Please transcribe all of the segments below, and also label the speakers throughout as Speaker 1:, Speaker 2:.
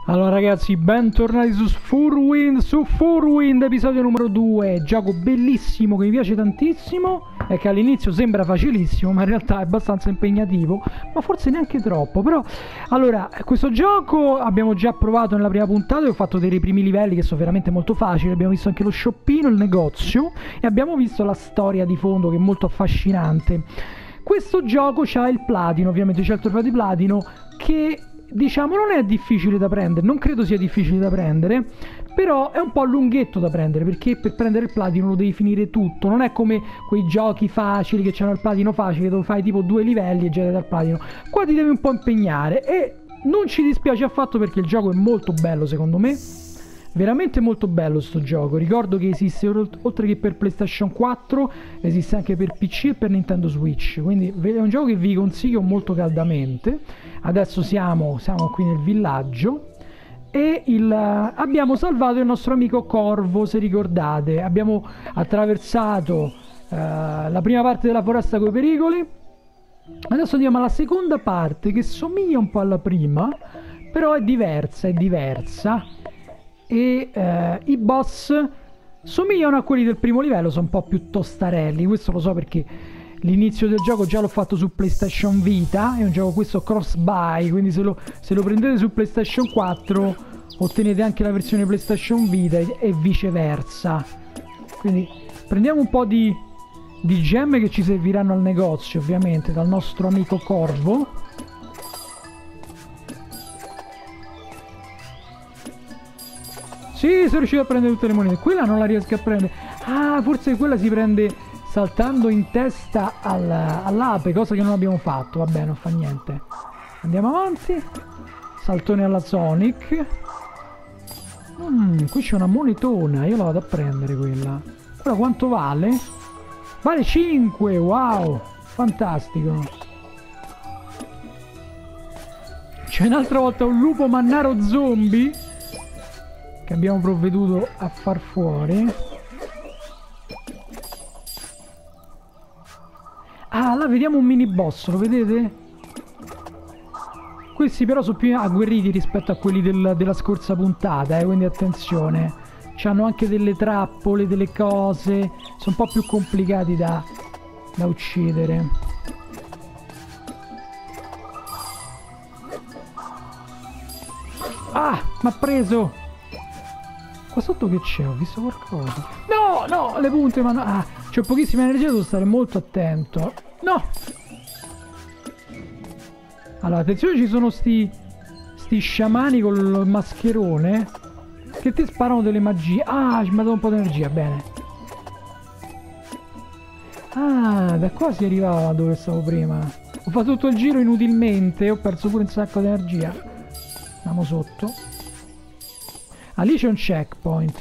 Speaker 1: Allora ragazzi, bentornati su Furwind, episodio numero 2. Gioco bellissimo che mi piace tantissimo e che all'inizio sembra facilissimo, ma in realtà è abbastanza impegnativo, ma forse neanche troppo. Però, allora, questo gioco abbiamo già provato nella prima puntata e ho fatto dei primi livelli che sono veramente molto facili. Abbiamo visto anche lo shoppino, il negozio e abbiamo visto la storia di fondo che è molto affascinante. Questo gioco ha il platino, ovviamente c'è il trofeo di platino che... diciamo non è difficile da prendere, non credo sia difficile da prendere, però è un po' lunghetto da prendere, perché per prendere il platino lo devi finire tutto, non è come quei giochi facili che hanno il platino facile dove fai tipo 2 livelli e già dal platino. Qua ti devi un po' impegnare e non ci dispiace affatto perché il gioco è molto bello secondo me, veramente molto bello sto gioco. Ricordo che esiste oltre che per PlayStation 4 esiste anche per PC e per Nintendo Switch, quindi è un gioco che vi consiglio molto caldamente. Adesso siamo qui nel villaggio e abbiamo salvato il nostro amico Corvo, se ricordate. Abbiamo attraversato la prima parte della foresta con i pericoli. Adesso andiamo alla seconda parte che somiglia un po' alla prima, però è diversa e i boss somigliano a quelli del primo livello, sono un po' più tostarelli. Questo lo so perché l'inizio del gioco già l'ho fatto su PlayStation Vita, è un gioco questo cross-buy, quindi se lo prendete su PlayStation 4 ottenete anche la versione PlayStation Vita e viceversa. Quindi prendiamo un po' di gemme che ci serviranno al negozio, ovviamente, dal nostro amico Corvo. Sì, sono riuscito a prendere tutte le monete. Quella non la riesco a prendere. Ah, forse quella si prende saltando in testa all'ape, cosa che non abbiamo fatto. Vabbè, non fa niente. Andiamo avanti. Saltone alla Sonic. Qui c'è una monetona. Io la vado a prendere quella. Quella quanto vale? Vale 5. Wow, fantastico. C'è un'altra volta un lupo mannaro zombie che abbiamo provveduto a far fuori. Ah, là vediamo un mini boss, lo vedete? Questi però sono più agguerriti rispetto a quelli della scorsa puntata, quindi attenzione. C'hanno anche delle trappole, delle cose, sono un po' più complicati da uccidere. Ah, m'ha preso! Qua sotto che c'è? Ho visto qualcosa. No, no, le punte, ma no. Ah, c'ho pochissima energia, devo stare molto attento. No! Allora, attenzione, ci sono sti sciamani con il mascherone che ti sparano delle magie. Ah, ci mi ha dato un po' di energia, bene. Ah, da qua si arrivava dove stavo prima. Ho fatto tutto il giro inutilmente, ho perso pure un sacco di energia. Andiamo sotto. Ah, lì c'è un checkpoint.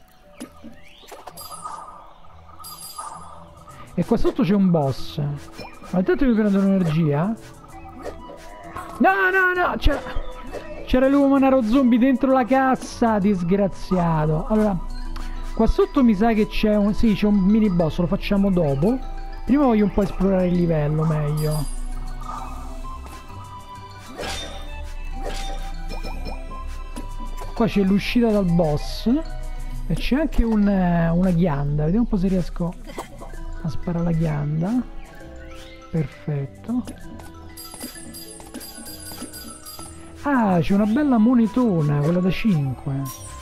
Speaker 1: E qua sotto c'è un boss. Ma intanto mi prendo l'energia. No, no, no! C'era l'uomo manaro zombie dentro la cassa, disgraziato. Allora, qua sotto mi sa che c'è un... sì, c'è un mini boss, lo facciamo dopo. Prima voglio un po' esplorare il livello meglio. Qua c'è l'uscita dal boss e c'è anche una ghianda. Vediamo un po' se riesco a sparare la ghianda. Perfetto. Ah, c'è una bella monetona, quella da 5.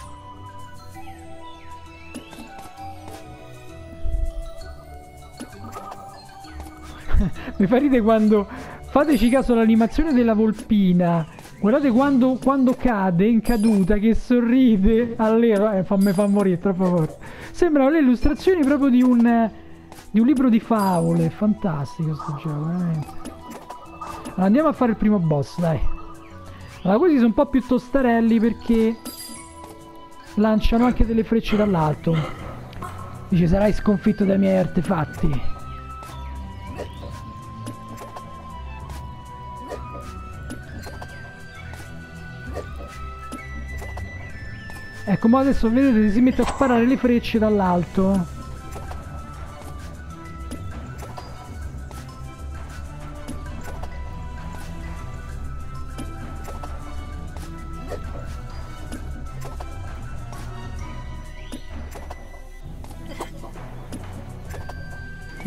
Speaker 1: Mi fa ridere quando... fateci caso all'animazione della volpina. Guardate quando cade in caduta, che sorride all'ero. Mi fa morire, troppo forte. Sembrano le illustrazioni proprio di un libro di favole. Fantastico sto gioco, veramente. Allora, andiamo a fare il primo boss, dai. Allora, questi sono un po' più tostarelli perché lanciano anche delle frecce dall'alto. Dice, sarai sconfitto dai miei artefatti. Ecco, ma adesso vedete si mette a sparare le frecce dall'alto.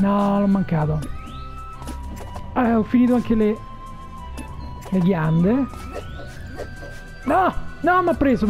Speaker 1: No, l'ho mancato. Ho finito anche le ghiande. No, no, m'ha preso.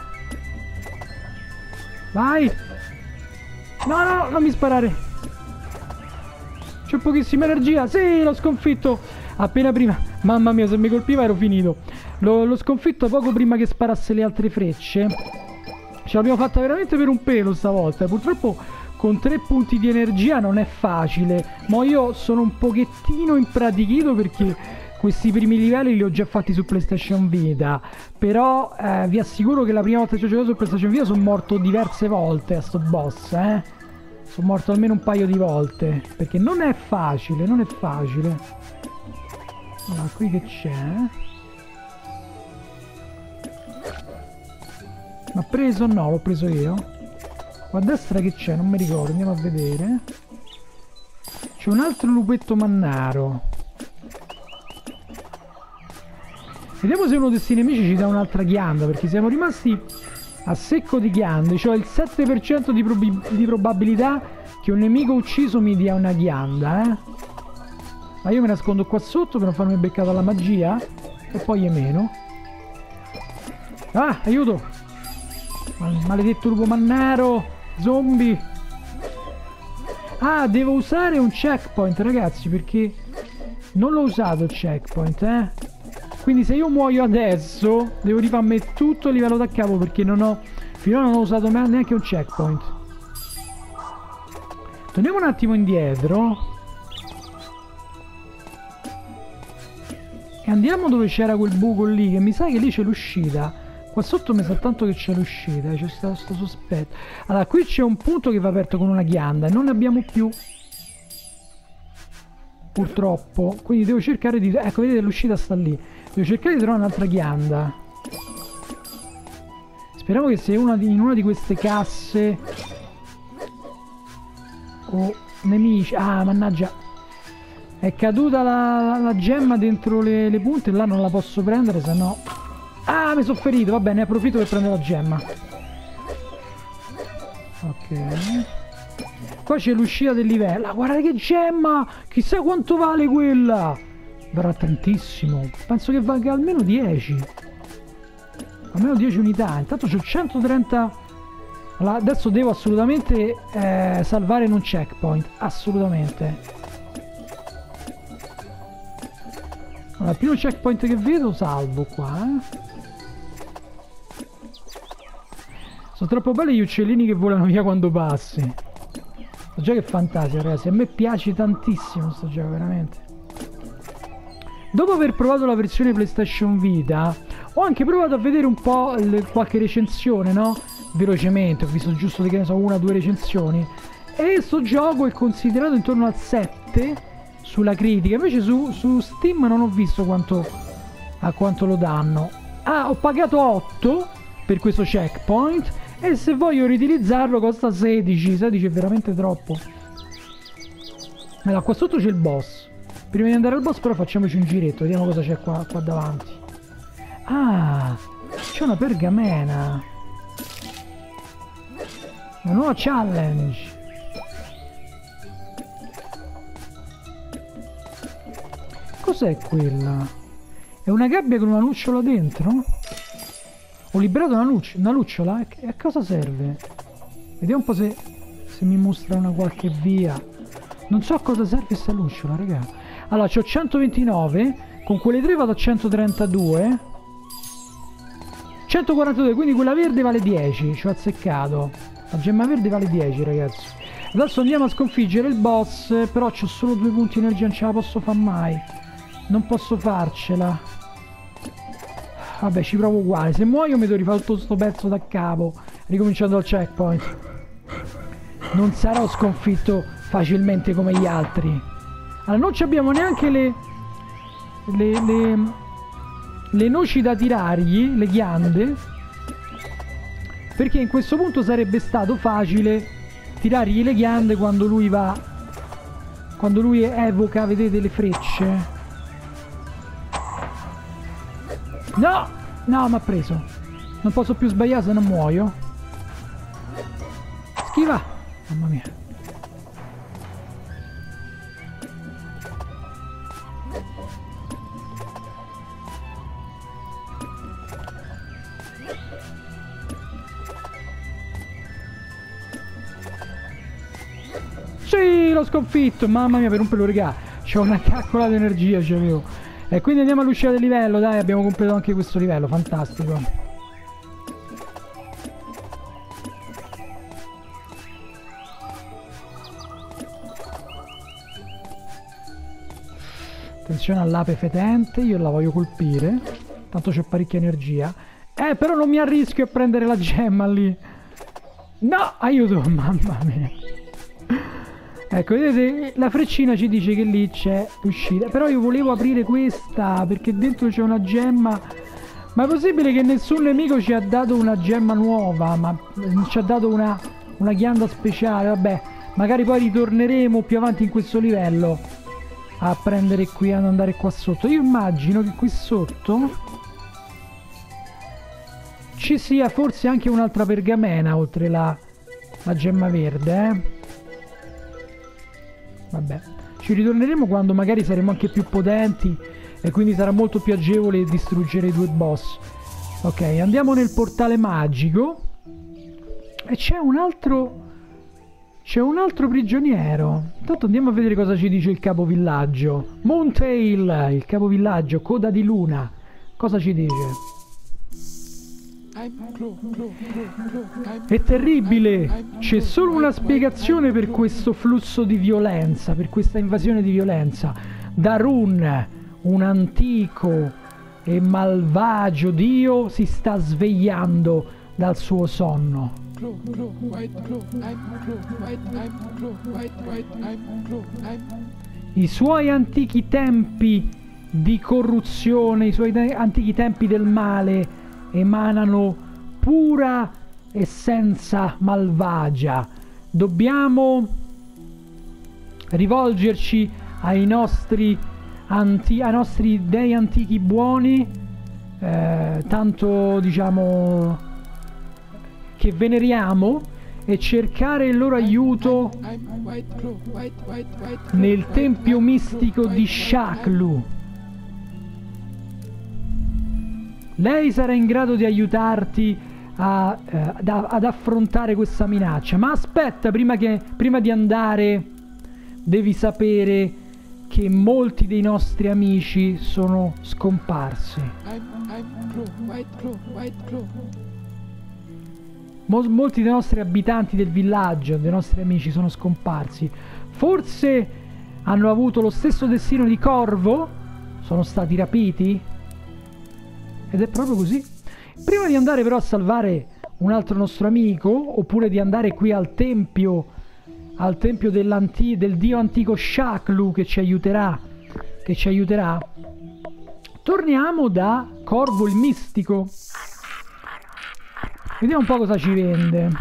Speaker 1: Vai. No, non mi sparare. C'ho pochissima energia. Sì, l'ho sconfitto. Appena prima. Mamma mia, se mi colpiva ero finito. L'ho sconfitto poco prima che sparasse le altre frecce. Ce l'abbiamo fatta veramente per un pelo stavolta. Purtroppo con 3 punti di energia non è facile. Ma io sono un pochettino impratichito perché questi primi livelli li ho già fatti su PlayStation Vita. Però vi assicuro che la prima volta che ho giocato su PlayStation Vita sono morto diverse volte a sto boss, Sono morto almeno un paio di volte. Perché non è facile, non è facile. Allora, qui che c'è? M'ha preso? No, l'ho preso io. Qua a destra che c'è? Non mi ricordo, andiamo a vedere. C'è un altro lupetto mannaro. Vediamo se uno di questi nemici ci dà un'altra ghianda, perché siamo rimasti a secco di ghiande. Cioè il 7% di probabilità che un nemico ucciso mi dia una ghianda, Ma io mi nascondo qua sotto per non farmi beccare dalla magia. E poi è meno. Ah, aiuto! Maledetto lupo mannaro! Zombie! Ah, devo usare un checkpoint, ragazzi, perché non l'ho usato il checkpoint, Quindi se io muoio adesso devo rifarmi tutto il livello da capo, perché finora non ho usato neanche un checkpoint. Torniamo un attimo indietro e andiamo dove c'era quel buco lì, che mi sa che lì c'è l'uscita. Qua sotto mi sa tanto che c'è l'uscita, c'è sto sospetto. Allora, qui c'è un punto che va aperto con una ghianda e non ne abbiamo più, purtroppo. Quindi devo cercare di... Ecco, vedete, l'uscita sta lì. Devo cercare di trovare un'altra ghianda. Speriamo che sia in una di queste casse o nemici. Ah, mannaggia, è caduta la gemma dentro le punte e là non la posso prendere, se no... Ah, mi sono ferito, va bene, approfitto per prendere la gemma. Ok. Qua c'è l'uscita del livello. Ah, guardate che gemma! Chissà quanto vale quella! Varrà tantissimo. Penso che valga almeno 10. Almeno 10 unità. Intanto c'ho 130... Allora, adesso devo assolutamente salvare in un checkpoint. Assolutamente. Allora, il primo checkpoint che vedo salvo qua, Sono troppo belli gli uccellini che volano via quando passi. So già che fantasia, ragazzi. A me piace tantissimo sto gioco, veramente. Dopo aver provato la versione PlayStation Vita, ho anche provato a vedere un po' qualche recensione, no? Velocemente, ho visto giusto che ne so, 1 o 2 recensioni. E sto gioco è considerato intorno al 7 sulla critica. Invece su Steam non ho visto a quanto lo danno. Ah, ho pagato 8 per questo checkpoint. E se voglio riutilizzarlo costa 16. 16 è veramente troppo. Allora, qua sotto c'è il boss. Prima di andare al boss però facciamoci un giretto. Vediamo cosa c'è qua davanti. Ah, c'è una pergamena. Una nuova challenge. Cos'è quella? È una gabbia con una lucciola dentro? Ho liberato una lucciola? E a cosa serve? Vediamo un po' se mi mostra una qualche via. Non so a cosa serve questa lucciola, raga. Allora, c'ho 129. Con quelle 3 vado a 132. 142, quindi quella verde vale 10. Ci ho azzeccato. La gemma verde vale 10, ragazzi. Adesso andiamo a sconfiggere il boss. Però c'ho solo 2 punti energia, non ce la posso fare mai. Non posso farcela. Vabbè, ci provo uguale. Se muoio mi devo rifare tutto sto pezzo da capo, ricominciando dal checkpoint. Non sarò sconfitto facilmente come gli altri. Allora, non ci abbiamo neanche le noci da tirargli, le ghiande, perché in questo punto sarebbe stato facile tirargli le ghiande quando lui evoca, vedete, le frecce. No! No, mi ha preso. Non posso più sbagliare se non muoio. Schiva! Mamma mia. Sì, l'ho sconfitto. Mamma mia, per un pelo, regà. C'ho una caccola di energia, c'avevo. E quindi andiamo all'uscita del livello, dai, abbiamo completato anche questo livello, fantastico. Attenzione all'ape fetente, io la voglio colpire. Tanto c'ho parecchia energia. Però non mi arrischio a prendere la gemma lì. No, aiuto, mamma mia. Ecco, vedete, la freccina ci dice che lì c'è l'uscita. Però io volevo aprire questa, perché dentro c'è una gemma. Ma è possibile che nessun nemico ci ha dato una gemma nuova? Ma ci ha dato una ghianda speciale, vabbè. Magari poi ritorneremo più avanti in questo livello a prendere qui, ad andare qua sotto. Io immagino che qui sotto ci sia forse anche un'altra pergamena oltre la gemma verde, Vabbè, ci ritorneremo quando magari saremo anche più potenti e quindi sarà molto più agevole distruggere i due boss. Ok, andiamo nel portale magico e c'è un altro prigioniero. Intanto andiamo a vedere cosa ci dice il capovillaggio. Moontail, il capovillaggio, coda di luna. Cosa ci dice? È terribile, c'è solo una spiegazione per questo flusso di violenza, per questa invasione di violenza. Darun, un antico e malvagio dio, si sta svegliando dal suo sonno. I suoi antichi tempi di corruzione, i suoi antichi tempi del male emanano pura essenza malvagia. Dobbiamo rivolgerci ai nostri dei antichi buoni, tanto diciamo che veneriamo, e cercare il loro aiuto nel tempio mistico di Shaklu. Lei sarà in grado di aiutarti ad affrontare questa minaccia. Ma aspetta, prima di andare devi sapere che molti dei nostri amici sono scomparsi. Molti dei nostri abitanti del villaggio, dei nostri amici, sono scomparsi. Forse hanno avuto lo stesso destino di Corvo? Sono stati rapiti? Ed è proprio così. Prima di andare però a salvare un altro nostro amico, oppure di andare qui al tempio del dio antico Shaklu che ci aiuterà, torniamo da Corvo il mistico. Vediamo un po' cosa ci vende.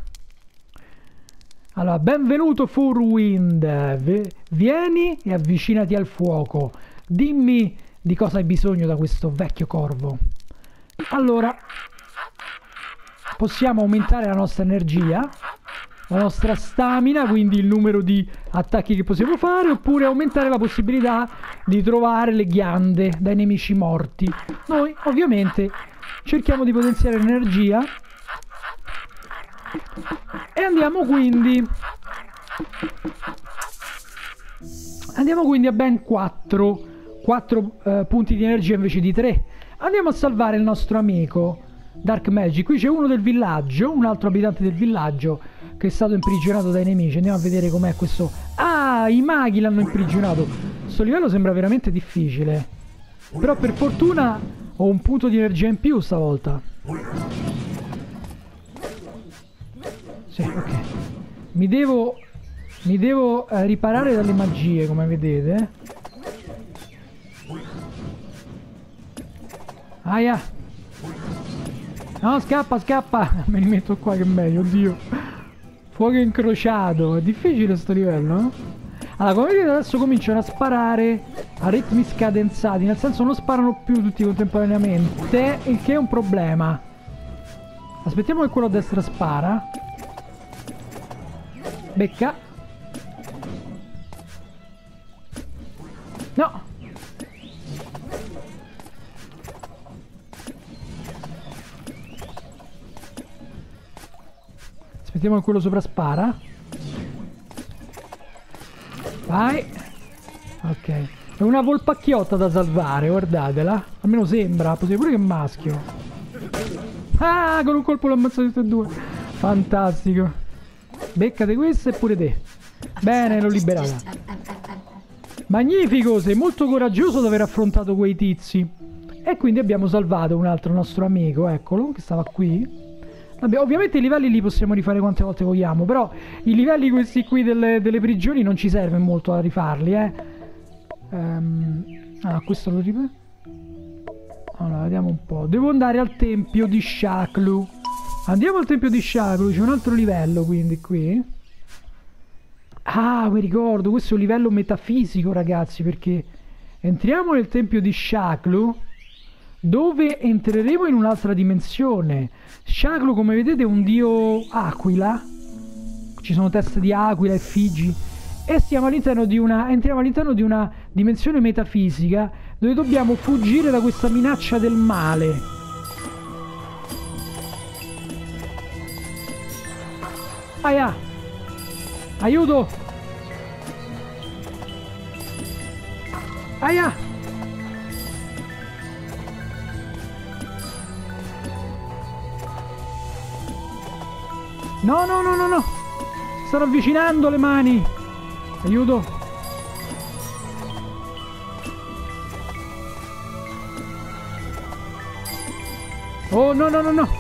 Speaker 1: Allora, benvenuto Furwind, vieni e avvicinati al fuoco. Dimmi di cosa hai bisogno da questo vecchio corvo. Allora, possiamo aumentare la nostra energia, la nostra stamina, quindi il numero di attacchi che possiamo fare, oppure aumentare la possibilità di trovare le ghiande dai nemici morti. Noi ovviamente cerchiamo di potenziare l'energia e andiamo quindi a ben 4 punti di energia invece di 3. Andiamo a salvare il nostro amico Dark Magic. Qui c'è uno del villaggio, un altro abitante del villaggio che è stato imprigionato dai nemici. Andiamo a vedere com'è questo. Ah, i maghi l'hanno imprigionato. Questo livello sembra veramente difficile, però per fortuna ho un punto di energia in più stavolta. Sì, ok. Mi devo riparare dalle magie, come vedete. Aia. No, scappa. Me li metto qua che è meglio, oddio. Fuoco incrociato. È difficile sto livello, no? Allora, come vedete adesso cominciano a sparare a ritmi scadenzati. Nel senso non sparano più tutti contemporaneamente, il che è un problema. Aspettiamo che quello a destra spara. Becca. No. Aspettiamo che quello sopra spara. Vai. Ok. È una volpacchiotta da salvare, guardatela. Almeno sembra, possiamo pure che è maschio. Ah, con un colpo l'ho ammazzato tutti e due. Fantastico. Beccate questa e pure te. Bene, l'ho liberata. Magnifico, sei molto coraggioso ad aver affrontato quei tizi. E quindi abbiamo salvato un altro nostro amico, eccolo, che stava qui. Vabbè, ovviamente i livelli li possiamo rifare quante volte vogliamo, però i livelli questi qui delle prigioni non ci serve molto a rifarli, questo lo ripeto. Allora, vediamo un po'. Devo andare al tempio di Shaklu. Andiamo al tempio di Shaklu, c'è un altro livello quindi qui. Ah, mi ricordo, questo è un livello metafisico, ragazzi, perché entriamo nel tempio di Shaklu, dove entreremo in un'altra dimensione. Shaklu, come vedete, è un dio aquila. Ci sono teste di aquila, effigi. E entriamo all'interno di una dimensione metafisica dove dobbiamo fuggire da questa minaccia del male. Aia! Aiuto! Aia! No, no, no, no, no! Si stanno avvicinando le mani! Aiuto! Oh, no, no, no, no!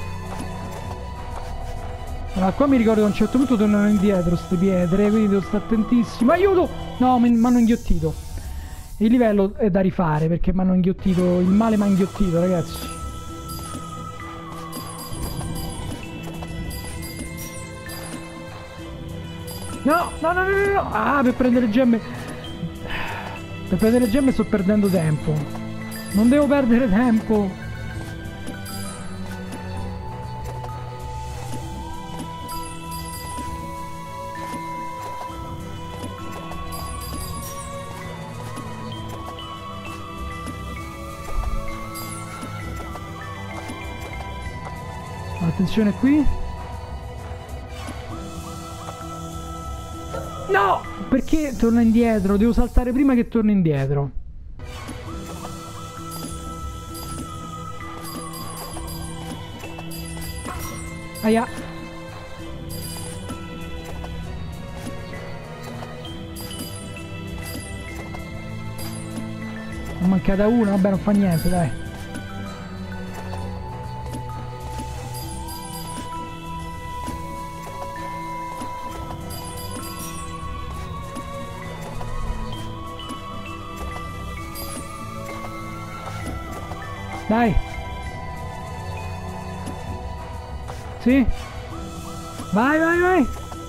Speaker 1: Allora, qua mi ricordo che a un certo punto tornano indietro queste pietre, quindi devo stare attentissimo. Aiuto! No, mi hanno inghiottito. Il livello è da rifare perché mi hanno inghiottito, il male mi ha inghiottito, ragazzi. No, no, no, no, no, no. Ah, per prendere gemme. Per prendere gemme sto perdendo tempo. Non devo perdere tempo. Attenzione qui. No! Perché torna indietro? Devo saltare prima che torni indietro. Aia. È mancata una, vabbè non fa niente, dai. Dai. Sì. Vai, vai, vai.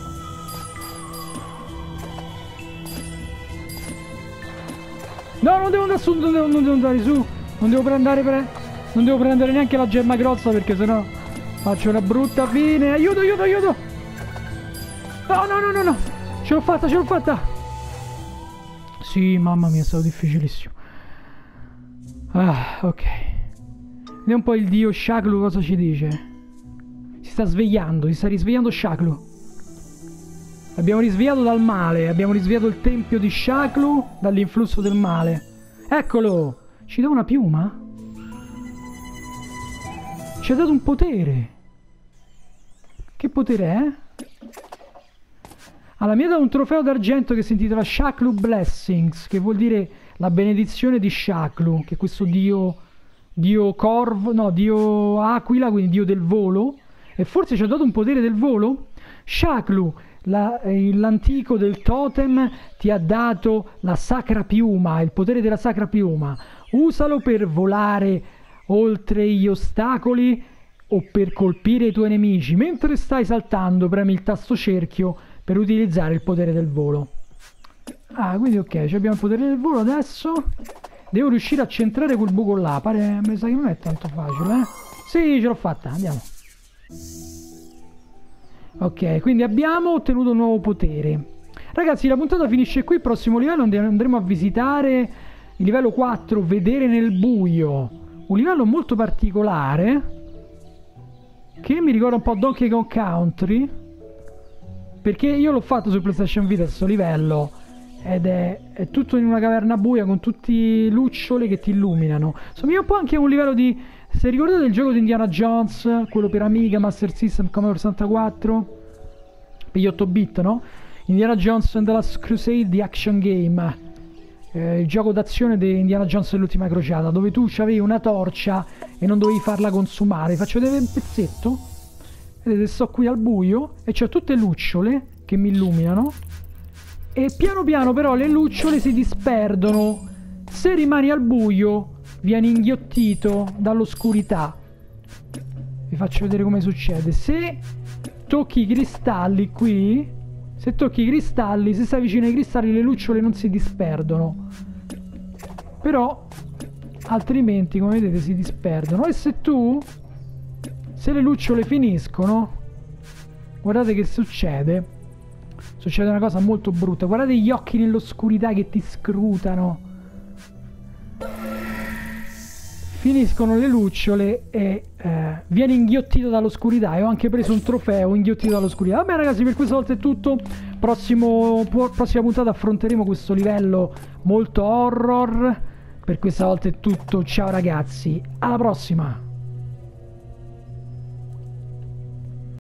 Speaker 1: No, non devo andare su, non devo andare su. Non devo prendere neanche la gemma grossa perché sennò faccio una brutta fine. Aiuto, aiuto, aiuto. No, no, no, no, no. Ce l'ho fatta, ce l'ho fatta. Sì, mamma mia, è stato difficilissimo. Ah, ok. Vediamo un po' il dio Shaklu cosa ci dice. Si sta svegliando, si sta risvegliando Shaklu. L'abbiamo risvegliato dal male, abbiamo risvegliato il tempio di Shaklu dall'influsso del male. Eccolo! Ci dà una piuma? Ci ha dato un potere. Che potere è? Allora, mi ha dato un trofeo d'argento che si intitola Shaklu Blessings, che vuol dire la benedizione di Shaklu, che è questo dio corvo, no, dio aquila, quindi dio del volo. E forse ci ha dato un potere del volo? Shaklu, l'antico del totem, ti ha dato la sacra piuma, il potere della sacra piuma. Usalo per volare oltre gli ostacoli o per colpire i tuoi nemici. Mentre stai saltando, premi il tasto cerchio per utilizzare il potere del volo. Ah, quindi ok, abbiamo il potere del volo adesso. Devo riuscire a centrare quel buco là. Mi sa che non è tanto facile, eh? Sì, ce l'ho fatta, andiamo. Ok, quindi abbiamo ottenuto un nuovo potere. Ragazzi, la puntata finisce qui. Il prossimo livello andremo a visitare il livello 4, vedere nel buio. Un livello molto particolare che mi ricorda un po' Donkey Kong Country, perché io l'ho fatto su PlayStation Vita questo livello ed è tutto in una caverna buia con tutti lucciole che ti illuminano. Somiglia un po' anche a un livello di... Se ricordate il gioco di Indiana Jones, quello per Amiga, Master System, Commodore 64, per gli 8 bit, no? Indiana Jones and the Last Crusade, The Action Game, il gioco d'azione di Indiana Jones dell'ultima crociata, dove tu avevi una torcia e non dovevi farla consumare. Faccio vedere un pezzetto. Vedete, sto qui al buio e c'ho tutte lucciole che mi illuminano, e piano piano però le lucciole si disperdono. Se rimani al buio vieni inghiottito dall'oscurità. Vi faccio vedere come succede. Se tocchi i cristalli qui, se tocchi i cristalli, se stai vicino ai cristalli, le lucciole non si disperdono, però altrimenti, come vedete, si disperdono. E se le lucciole finiscono, guardate che succede. Succede una cosa molto brutta. Guardate gli occhi nell'oscurità che ti scrutano. Finiscono le lucciole e vieni inghiottito dall'oscurità. E ho anche preso un trofeo inghiottito dall'oscurità. Vabbè ragazzi, per questa volta è tutto. Prossima puntata affronteremo questo livello molto horror. Per questa volta è tutto. Ciao ragazzi, alla prossima.